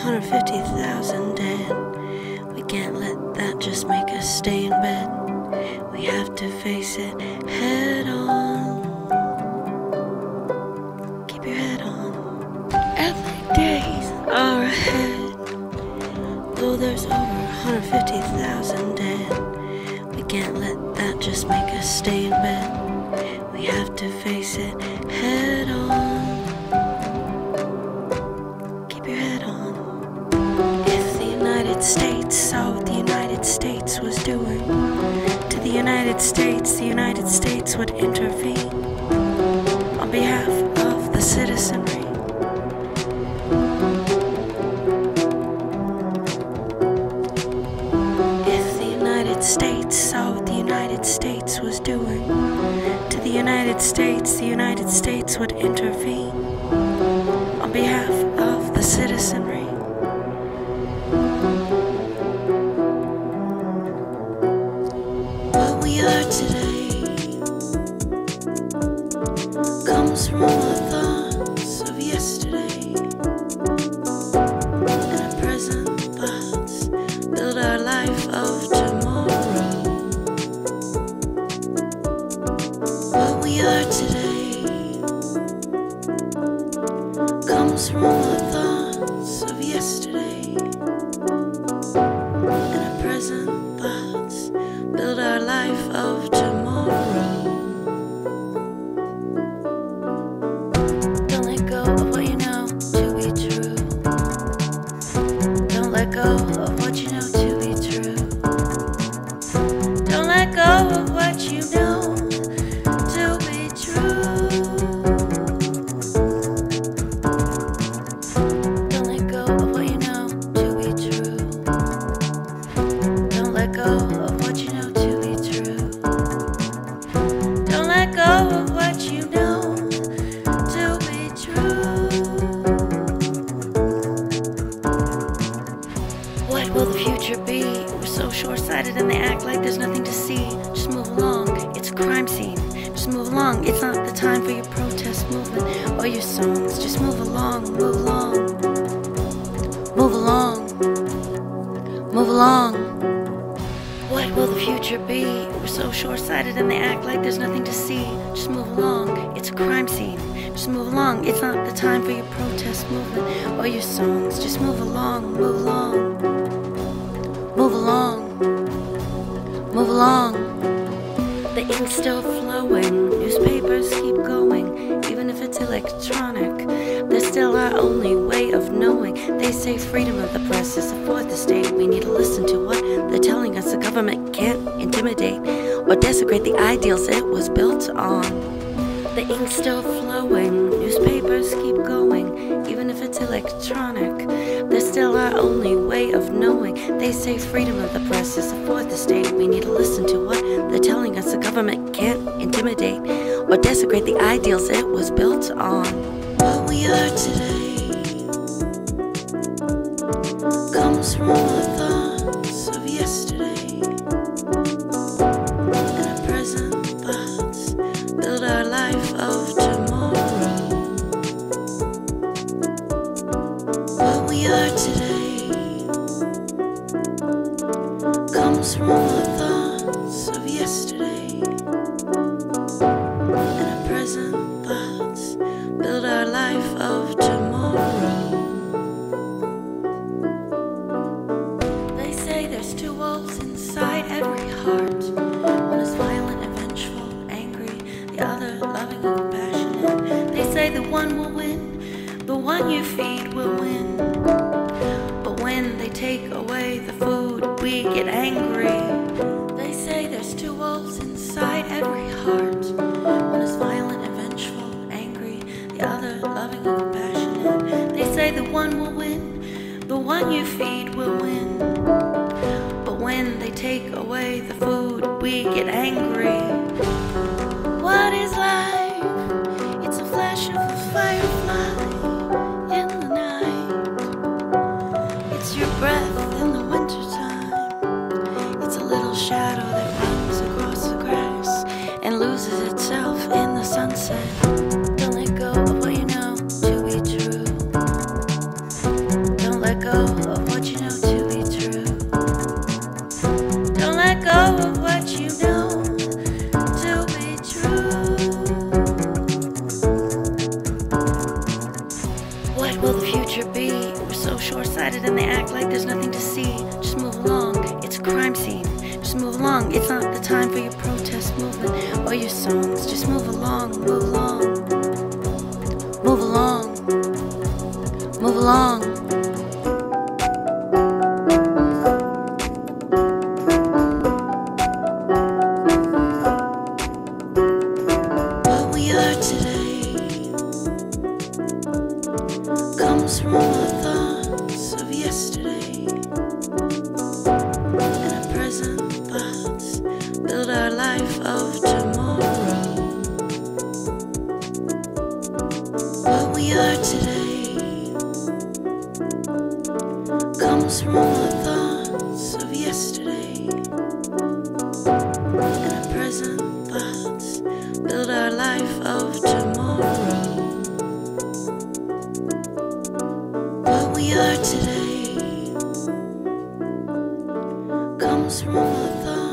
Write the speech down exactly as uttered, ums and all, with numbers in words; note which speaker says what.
Speaker 1: hundred fifty thousand dead. We can't let that just make us stay in bed. We have to face it head on. Keep your head on. Early days are ahead. Though there's over one hundred fifty thousand dead, we can't let that just make us stay in bed. We have to face it head on. Keep your head on. If the United States saw what the United States was doing to the United States, the United States would intervene on behalf of the citizenry. If the United States saw what the United States was doing to the United States, the United States would intervene on behalf of the citizenry. What we are today comes from our thoughts of yesterday, and our present thoughts build our life of tomorrow. What we are today comes from our thoughts of yesterday, and our present thoughts build our life of tomorrow. Don't let go of what you know to be true. Don't let go of what you know to be true. Don't let go of what you know to be true. Don't let go of what you know to be true. Don't let go of what you know to be true. Don't let go of what you know to be true. What will the future be? We're so short-sighted and they act like there's nothing to see. Just move along, it's a crime scene. Just move along, it's not the time for your protest movement or your songs. Just move along, move along. Move along, move along. What will the future be? We're so short-sighted and they act like there's nothing to see. Just move along, it's a crime scene. Just move along, it's not the time for your protest movement or your songs. Just move along, move along. Move along, move along. The ink's still flowing, newspapers keep going, even if it's electronic. They're still our only way of knowing. They say freedom of the press is the fourth estate. We need to listen to what they're telling us. The government can't intimidate or desecrate the ideals it was built on. The ink's still flowing, newspapers keep going, even if it's electronic. They're still our only way of knowing. They say freedom of the press is the fourth estate. We need to listen to what they're telling us. The government can't intimidate or desecrate the ideals it was built on. What we are today comes from our thoughts of yesterday, and our present thoughts build our life of tomorrow. What we are today comes from our thoughts of yesterday, and our present thoughts build our life of tomorrow. They say there's two wolves inside every heart. One is violent and vengeful, angry, the other loving and compassionate. They say the one will win, the one you feed will win. But when they take away the food, we get angry. They say there's two wolves inside every heart. One is violent and vengeful, angry, the other loving and compassionate. They say the one will win, the one you feed will win. But when they take away the food, we get angry. What is life? It's a flash of a firefly in the night. It's your breath in the wintertime. It's a little shadow that runs across the grass and loses itself in the sunset. Don't let go of what you know to be true. Don't let go your songs. Just move along, move along, move along, move along. What we are today comes from our thoughts of yesterday, and our present thoughts build our life of tomorrow. What we are today comes from our thoughts of yesterday, and our present thoughts build our life of tomorrow. What we are today comes from our thoughts